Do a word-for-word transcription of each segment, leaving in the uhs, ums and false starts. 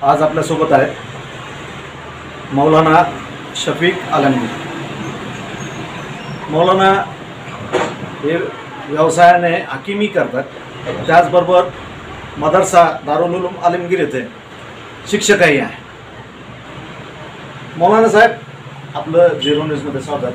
आज आपल्यासोबत आहे मौलाना शफीक आलमगीर। मौलाना हे व्यवसायाने हकीमी करतात, त्याचबरोबर मदरसा दारुल उलूम आलमगीर येथे शिक्षकही आहे। मौलाना साहेब, आपलं झिरो न्यूजमध्ये स्वागत।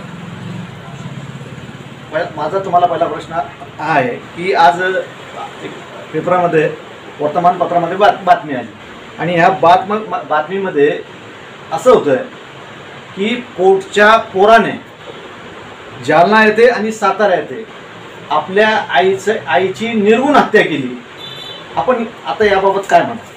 माझा तुम्हाला पहिला प्रश्न हा आहे की आज पेपरामध्ये वर्तमानपत्रामध्ये बात बातमी आली आणि ह्या बातम बातमीमध्ये असं होतं की कोर्टच्या पोराने जालना येथे आणि सातारा येथे आपल्या आईचं आईची निर्गुण हत्या केली। आपण आता याबाबत काय म्हणता?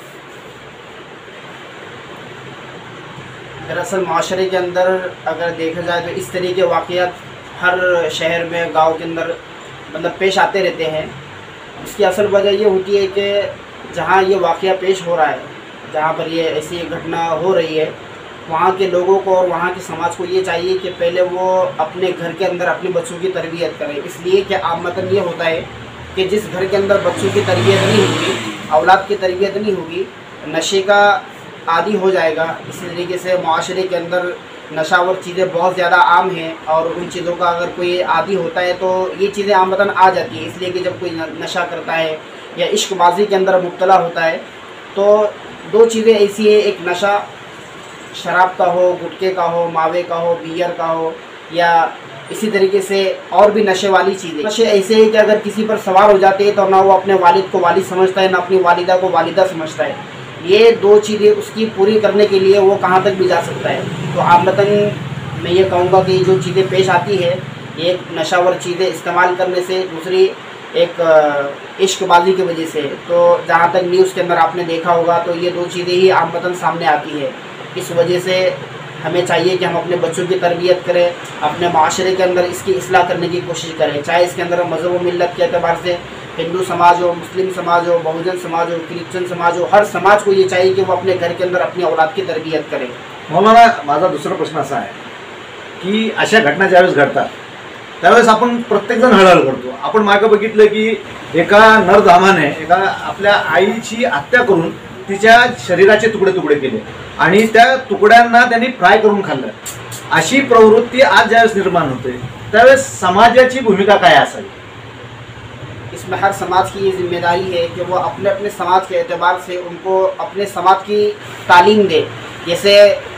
दरअसल माशरे के अंदर अगर देखा जाए तो इस तरह के वाक़यात हर शहर में, गांव के अंदर मतलब पेश आते रहते हैं। इसकी असल वजह ये होती है कि जहाँ ये वाक़या पेश हो रहा है, जहाँ पर ये ऐसी घटना हो रही है, वहाँ के लोगों को और वहाँ के समाज को ये चाहिए कि पहले वो अपने घर के अंदर अपने बच्चों की तरबियत करें। इसलिए कि आमतन ये होता है कि जिस घर के अंदर बच्चों की तरबियत नहीं होगी, औलाद की तरबियत नहीं होगी, नशे का आदी हो जाएगा। इसी तरीके से माशरे के अंदर नशावर चीज़ें बहुत ज़्यादा आम हैं और उन चीज़ों का अगर कोई आदी होता है तो ये चीज़ें आमतन आ जाती है। इसलिए कि जब कोई नशा करता है या इश्कबाजी के अंदर मुब्तला होता है तो दो चीज़ें ऐसी है, एक नशा शराब का हो, गुटखे का हो, मावे का हो, बियर का हो, या इसी तरीके से और भी नशे वाली चीज़ें। नशे ऐसे है कि अगर किसी पर सवार हो जाते हैं तो ना वो अपने वालिद को वालिद समझता है, ना अपनी वालिदा को वालिदा समझता है। ये दो चीज़ें उसकी पूरी करने के लिए वो कहाँ तक भी जा सकता है। तो आमतन मैं ये कहूँगा कि जो चीज़ें पेश आती है, एक नशावर चीज़ें इस्तेमाल करने से, दूसरी एक इश्कबाजी की वजह से। तो जहाँ तक न्यूज़ के अंदर आपने देखा होगा तो ये दो चीज़ें ही आमतन सामने आती है। इस वजह से हमें चाहिए कि हम अपने बच्चों की तरबियत करें, अपने माशरे के अंदर इसकी इस्लाह करने की कोशिश करें, चाहे इसके अंदर मज़हब व मिल्लत के अतबार से हिंदू समाज हो, मुस्लिम समाज हो, बहुजन समाज हो, क्रिश्चियन समाज हो, हर समाज को ये चाहिए कि वो अपने घर के अंदर अपनी औलाद की तरबियत करें। मौलाना, माझा दुसरा प्रश्न असा आहे की अशा घटना ज्यावेळेस घडतात त्यावेळेस आपण प्रत्येकजण हळहळ करतो। आपण मागे बघितलं की एका नरधामाने एका आपल्या आईची हत्या करून तिच्या शरीराचे तुकडे तुकडे केले आणि त्या तुकड्यांना त्यांनी फ्राय करून खाल्लं। अशी प्रवृत्ती आज ज्यावेळेस निर्माण होते त्यावेळेस समाजाची भूमिका काय असावी? इसमें हर समाज की ये जिम्मेदारी है कि वो अपने अपने समाज के एतबार से उनको अपने समाज की तालीम दे। जैसे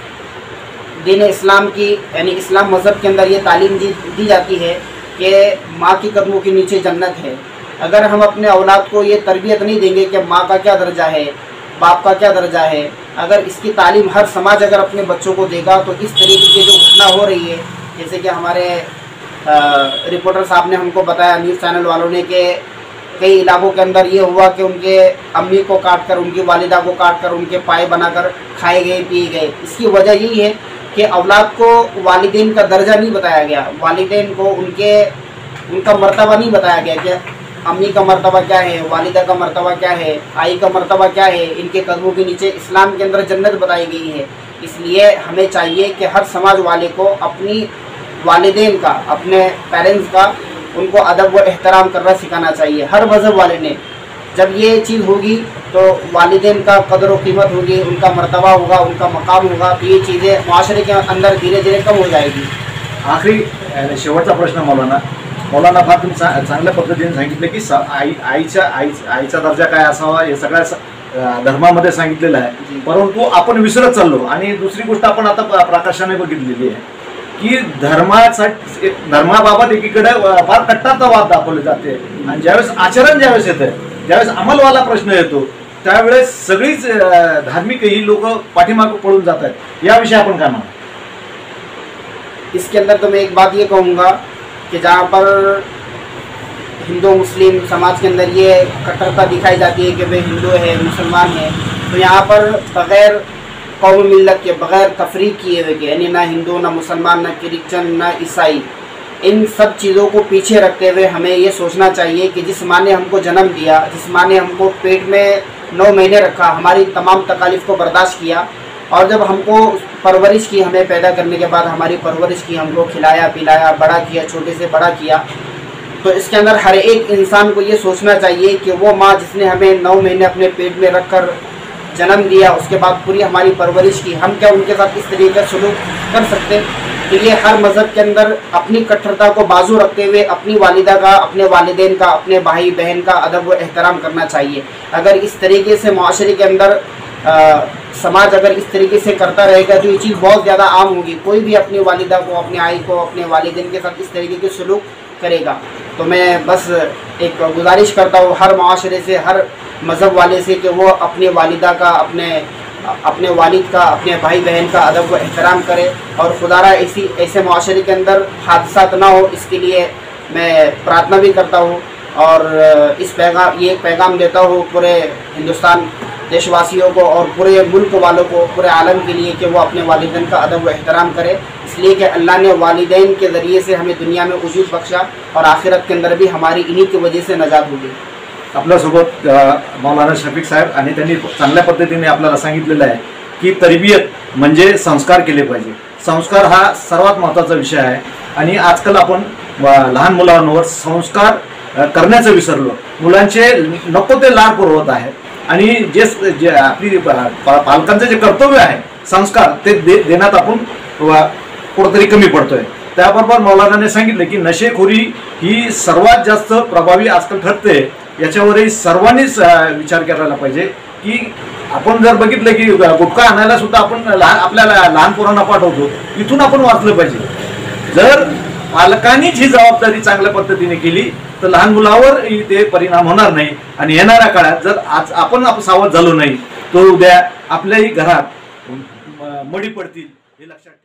दीन इस्लाम की यानी इस्लाम मज़हब के अंदर ये तालीम दी, दी जाती है कि माँ की कदमों के नीचे जन्नत है। अगर हम अपने औलाद को ये तरबियत नहीं देंगे कि माँ का क्या दर्जा है, बाप का क्या दर्जा है, अगर इसकी तालीम हर समाज अगर अपने बच्चों को देगा तो इस तरीके की जो घटना हो रही है, जैसे कि हमारे रिपोर्टर साहब ने हमको बताया, न्यूज़ चैनल वालों ने, कि कई इलाकों के अंदर ये हुआ कि उनके अम्मी को काट कर, उनकी वालिदा को काट कर उनके पाए बनाकर खाए गए, पिए गए। इसकी वजह यही है कि औलाद को वालिदैन का दर्जा नहीं बताया गया, वालिदैन को उनके उनका मर्तबा नहीं बताया गया कि अम्मी का मर्तबा क्या है, वालिदा का मर्तबा क्या है, आई का मर्तबा क्या है। इनके कदमों के नीचे इस्लाम के अंदर जन्नत बताई गई है। इसलिए हमें चाहिए कि हर समाज वाले को अपनी वालिदैन का, अपने पेरेंट्स का, उनको अदब व एहतराम करना सिखाना चाहिए। हर मज़हब वाले ने जब ये चीज़ होगी तो वालिदैन का कदर व कीमत होगी, उनका मर्तबा होगा, उनका मकाम होगा, तो ये चीज़ें माशरे के अंदर धीरे धीरे कम हो जाएगी। आखरी शेवटचा प्रश्न मौलाना मौलाना फार तुम्ही चांगल्या पद्धतीने सांगितलं की आई आईच्या आई आईचा दर्जा काय असावा हे सगळ्या धर्मामध्ये सांगितलेलं आहे, परंतु आपण विसरत चाललो। आणि दुसरी गोष्ट आपण आता प्रकाशाने बघितलेली आहे की धर्मासाठी धर्माबाबत एकीकडे फार कट्टरतावाद दाखवले जाते आणि ज्यावेळेस आचरण ज्यावेळेस येतं, ज्यावेळेस अंमलवाला प्रश्न येतो त्यावेळेस सगळीच धार्मिक ही लोक पाठीमागे पळून जात आहेत। याविषयी आपण काय म्हणतो? इसके अंदर तो मैं एक बात ये कहूँगा कि जहाँ पर हिंदू मुस्लिम समाज के अंदर ये कट्टरता दिखाई जाती है कि वे हिंदू है, मुसलमान है, तो यहाँ पर बग़ैर कौम मिल्लत के, बग़ैर तफरीक किए हुए के, यानी ना हिंदू, ना मुसलमान, ना क्रिश्चन, ना ईसाई, इन सब चीज़ों को पीछे रखते हुए हमें ये सोचना चाहिए कि जिस माँ ने हमको जन्म दिया, जिस माँ ने हमको पेट में नौ महीने रखा, हमारी तमाम तकालीफ को बर्दाश्त किया, और जब हमको परवरिश की, हमें पैदा करने के बाद हमारी परवरिश की, हमको खिलाया पिलाया, बड़ा किया, छोटे से बड़ा किया, तो इसके अंदर हर एक इंसान को ये सोचना चाहिए कि वो माँ जिसने हमें नौ महीने अपने पेट में रख कर जन्म दिया, उसके बाद पूरी हमारी परवरिश की, हम क्या उनके साथ इस तरीके का सलूक कर सकते? तो ये हर मज़हब के अंदर अपनी कट्टरता को बाजू रखते हुए अपनी वालिदा का, अपने वालिदैन का, अपने भाई बहन का अदब व एहतराम करना चाहिए। अगर इस तरीके से माशरे के अंदर आ, समाज अगर इस तरीके से करता रहेगा तो ये चीज़ बहुत ज़्यादा आम होगी। कोई भी अपनी वालिदा को, अपने आई को, अपने वालिदैन के साथ इस तरीके के सलूक करेगा। तो मैं बस एक गुजारिश करता हूँ हर माशरे से, हर मज़हब वाले से कि वो अपने वालिदा का, अपने अपने वालिद का, अपने भाई बहन का अदब व एहतराम करे और खुदारा ऐसी ऐसे माशरे के अंदर हादसात ना हो, इसके लिए मैं प्रार्थना भी करता हूँ। और इस पैगाम ये एक पैगाम देता हूँ पूरे हिंदुस्तान देशवासियों को और पूरे मुल्क वालों को, पूरे आलम के लिए कि वो अपने वालिदैन का अदब व एहतराम करे, इसलिए कि अल्लाह ने वालिदैन के ज़रिए से हमें दुनिया में वजूद बख्शा और आखिरत के अंदर भी हमारी इन्हीं की वजह से नजात होगी। आपल्यासोबत मौलाना शफीक साहेब आणि त्यांनी चांगल्या पद्धतीने आपल्याला सांगितलेलं आहे की तरबियत म्हणजे संस्कार केले पाहिजे। संस्कार हा सर्वात महत्त्वाचा विषय आहे आणि आजकाल आपण लहान मुलांवर संस्कार करण्याचं विसरलो। मुलांचे नको ते लाड पुरवत आहेत आणि जे जे आपली पालकांचं जे कर्तव्य आहे संस्कार ते दे देण्यात आपण कुठेतरी कमी पडतोय। त्याबरोबर मौलानाने सांगितले की नशेखोरी ही सर्वात जास्त प्रभावी आजकाल ठरते, याच्यावरही सर्वांनीच विचार करायला पाहिजे की आपण जर बघितलं की गुटखा आणायला सुद्धा आपण लहान आपल्याला लहान पोरांना पाठवतो, इथून आपण वाचलं पाहिजे। जर पालकांनीच ही जबाबदारी चांगल्या पद्धतीने केली तर लहान मुलावर ते परिणाम होणार नाही आणि येणाऱ्या काळात जर आज आपण सावध झालो नाही तर उद्या आपल्याही घरात मडी पडतील हे लक्षात